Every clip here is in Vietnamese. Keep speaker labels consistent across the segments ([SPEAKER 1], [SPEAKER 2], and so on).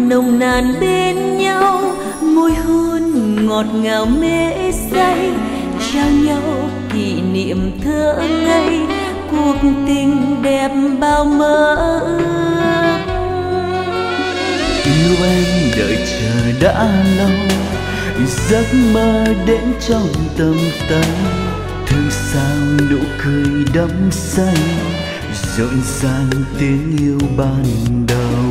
[SPEAKER 1] nồng nàn bên nhau, môi hôn ngọt ngào mê say, trao nhau kỷ niệm thơ ngây, cuộc tình đẹp bao mơ ước.
[SPEAKER 2] Yêu em đợi chờ đã lâu, giấc mơ đến trong tầm tay, thương sao nụ cười đắm say, rộn ràng tiếng yêu ban đầu.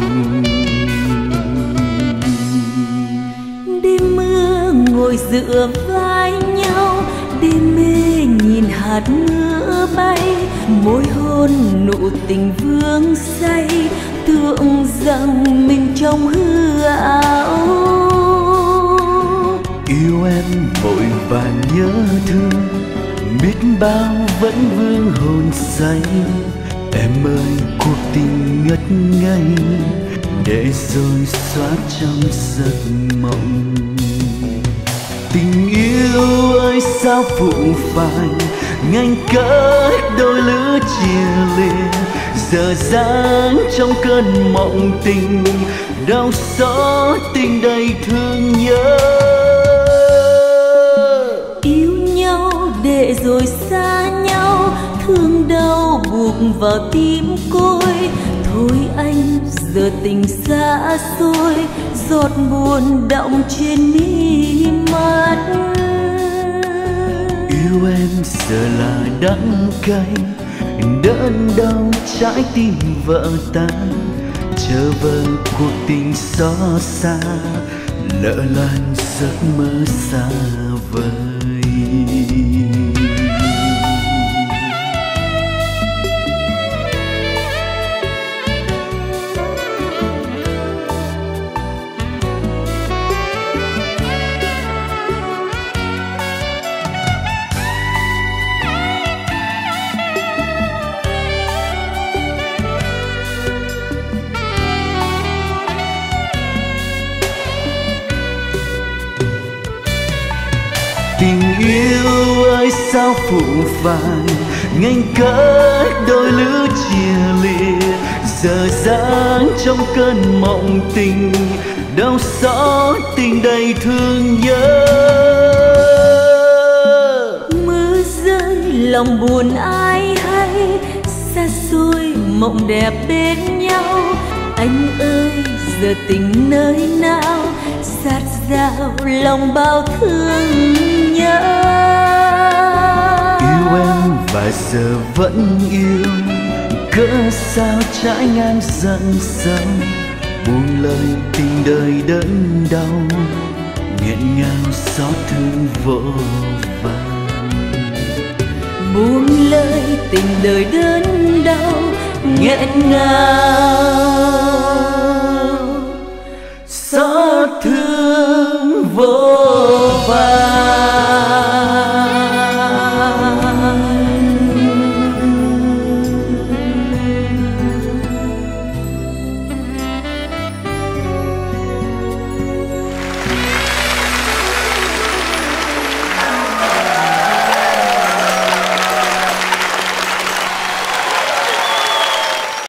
[SPEAKER 1] Đêm mưa ngồi dựa vai nhau, đêm mê nhìn hạt mưa bay, môi hôn nụ tình vương say, tưởng rằng mình trong hư ảo.
[SPEAKER 2] Yêu em vội vàng nhớ thương, biết bao vẫn vương hồn say. Em ơi cuộc tình ngất ngây, để rồi xóa trong giấc mộng. Tình yêu ơi sao phụ phàng, ngăn cách đôi lứa chia lìa, giờ dáng trong cơn mộng tình, đau xót tình đầy thương nhớ.
[SPEAKER 1] Yêu nhau để rồi xa nhau, thương đau buộc vào tim côi. Thôi anh giờ tình xa xôi, giọt buồn đọng trên mi mắt.
[SPEAKER 2] Yêu em giờ là đắng cay, đớn đau trái tim vỡ tan, chờ vờ cuộc tình xót xa, lỡ làng giấc mơ xa vời. Tình yêu ơi sao phụ phàng, ngăn cách đôi lứa chia lìa, giờ dáng trong cơn mộng tình, đau xót tình đầy thương nhớ.
[SPEAKER 1] Mưa rơi lòng buồn ai hay, xa xôi mộng đẹp bên nhau. Anh ơi giờ tình nơi nào, sát giao lòng bao thương nhớ.
[SPEAKER 2] Yêu em và giờ vẫn yêu, cớ sao trái ngang giận sâu, buông lời tình đời đớn đau, nghẹn ngào xót thương vô vàn.
[SPEAKER 1] Buông lời tình đời đớn đau, nghẹn ngào.